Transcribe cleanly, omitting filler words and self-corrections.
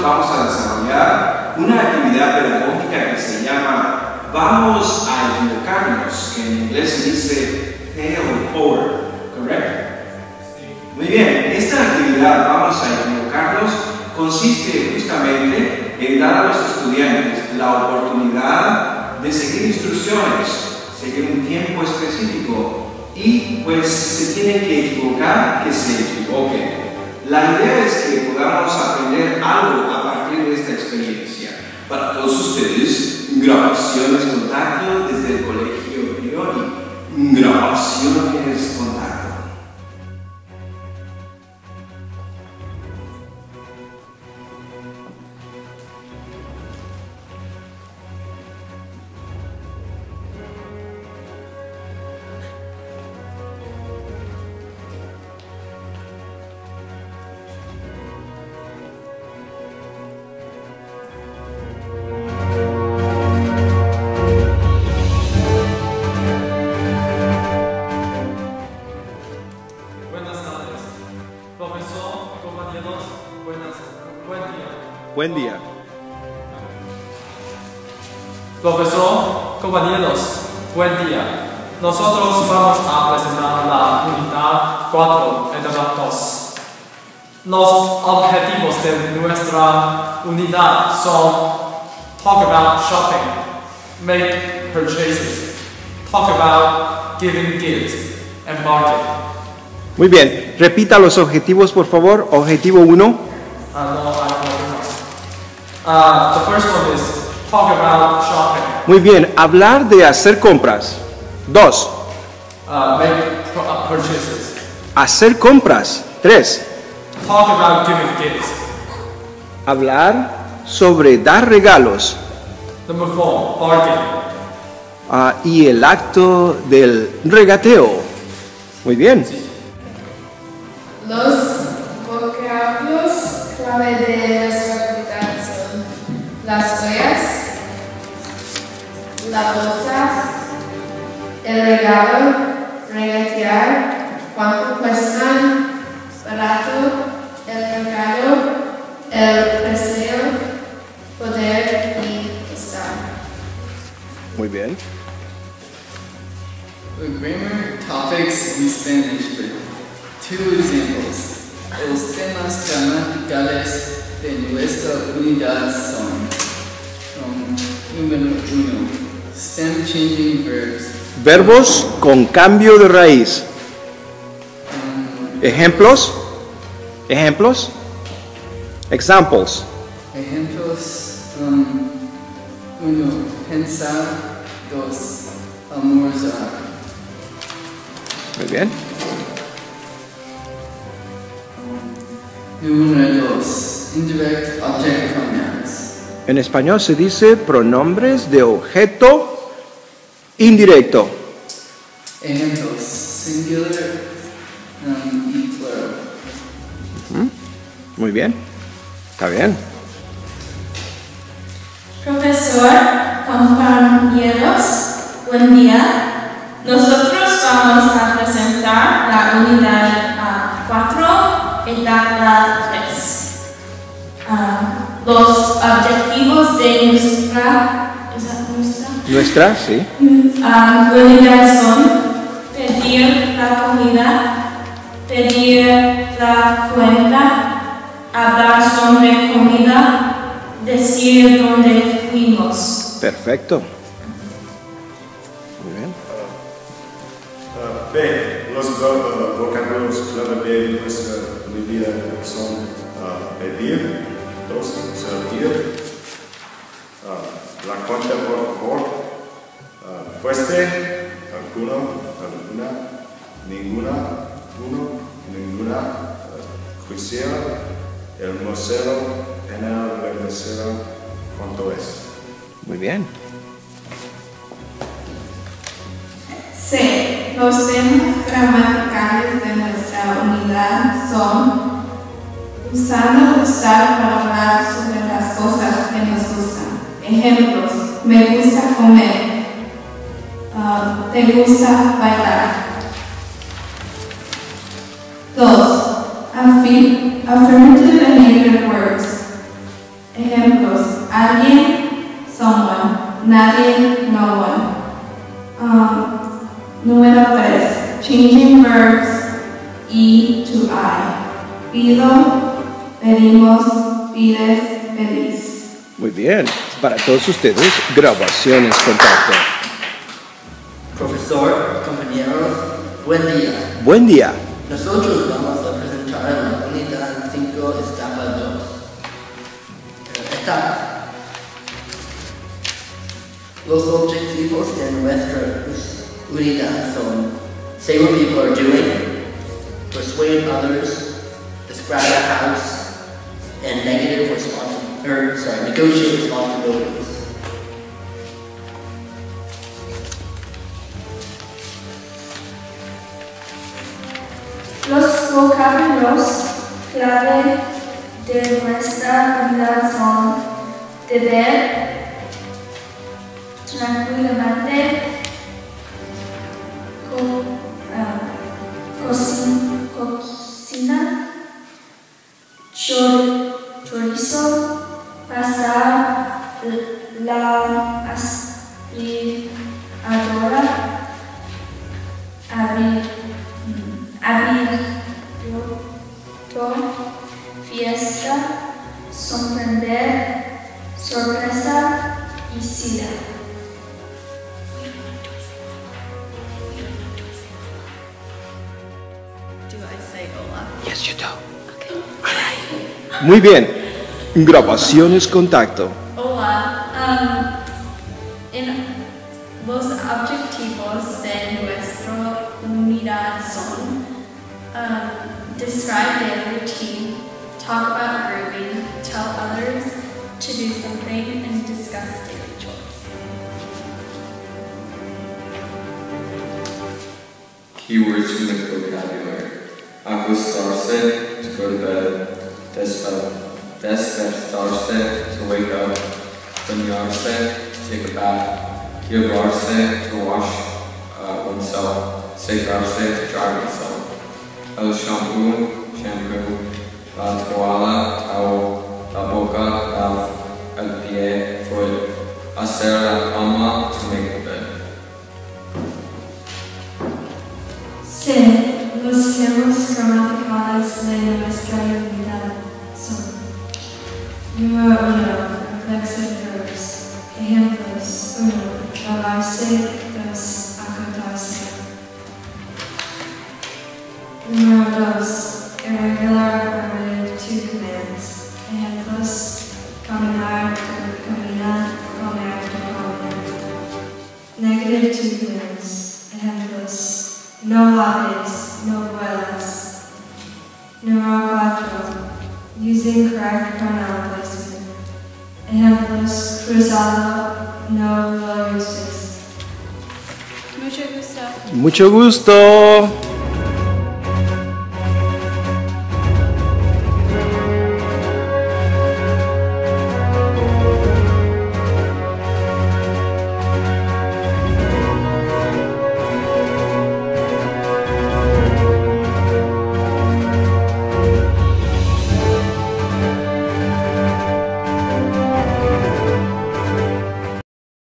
vamos a desarrollar una actividad pedagógica que se llama Vamos a equivocarnos, que en inglés se dice fail forward, ¿correcto? Muy bien, esta actividad Vamos a equivocarnos consiste justamente en dar a los estudiantes la oportunidad de seguir instrucciones, seguir un tiempo específico y pues si se tienen que equivocar, que se equivoquen. La idea es que podamos aprender algo a partir de esta experiencia. Para todos ustedes, grabaciones contacto desde el Colegio Priori. Grabaciones contacto. Buen día. Profesor, compañeros, buen día. Nosotros vamos a presentar la unidad 4, etapa 2. Los objetivos de nuestra unidad son talk about shopping, make purchases, talk about giving gifts, and bargain. Muy bien, repita los objetivos por favor. Objetivo 1. The first one is talk about shopping. Muy bien, hablar de hacer compras. 2. Make purchases. Hacer compras. 3. Talk about giving gifts. Hablar sobre dar regalos. Number 4, bargain. Y el acto del regateo. Muy bien. Los vocablos clave de nuestra actividad son las ollas, la bolsa, el regalo, regatear, cuánto cuestan, barato, el regalo, el precio, poder y estar. Muy bien. The grammar topics in Spanish with 2 examples. Los temas gramaticales de nuestra unidad son número 1, stem changing verbs. Verbos con cambio de raíz. Ejemplos. Ejemplos. Examples. Ejemplos 1, pensar, 2, almorzar. Muy bien. Número 2, indirect object pronouns. En español se dice pronombres de objeto indirecto. Ejemplos, singular y plural. Muy bien. Está bien. Profesor, compañeros, buen día. Nosotros vamos a presentar la unidad 4, etapa 3. Los objetivos de Nuestra, sí. unidad son pedir la comida, pedir la cuenta, hablar sobre comida, decir dónde fuimos. Perfecto. Muy bien. Bem, los vocablos clave de nuestra unidad son pedir, 2, servir, la concha por favor, fuiste, alguno, alguna, ninguna, uno, ninguna, juicio, el museo, general, regresero, cuánto es. Muy bien. C. Los temas gramaticales de nuestra unidad son usando usar para hablar sobre las cosas que nos gustan. Ejemplos: me gusta comer, te gusta bailar. 2. Affirmative and negative words. alguien, someone, nadie, no one. Número 3. Changing verbs E to I. Pido, pedimos, pides, pedís. Muy bien. Para todos ustedes, grabaciones contacto. Profesor, compañeros, buen día. Buen día. Nosotros vamos a presentar la unidad 5, etapa 2. Etapa. Los objetivos de nuestra unidad son say what people are doing, persuade others, describe a house, and negotiate responsibilities. Los vocablos clave de nuestra unidad son deber, tranquilamente, cocina, chorizo, pasar la aspiradora, fiesta, sorprender, sorpresa y sida. Do I say hola? Yes, you do. Muy bien. Grabaciones contacto. Hola. Los objetivos de nuestra unidad son describe daily routine, talk about grooming, tell others to do something, and discuss daily chores. Keywords from the vocabulary. Acostarse, to go to bed. Despertarse, to wake up. Bañarse, to take a bath. Llevarse, to wash oneself. Secarse, to dry oneself. El shampoo, shampoo. La toalla, towel. La boca, mouth. El pie, foot. Hacer la cama, to make the bed. Sí, los temas gramaticales de nuestra unidad son: número 1, reflexive verbs. Ejemplos: 1, lavarse, 2, acotarse. Número 2, irregular array 2 commands. Ejemplos: caminar, caminar, comer, comer. Negative 2 commands. Ejemplos: no laves, no vuelas. Número 4. Using correct pronoun placement. Ejemplos: cruzado, no lo uses. Mucho gusto. Mucho gusto.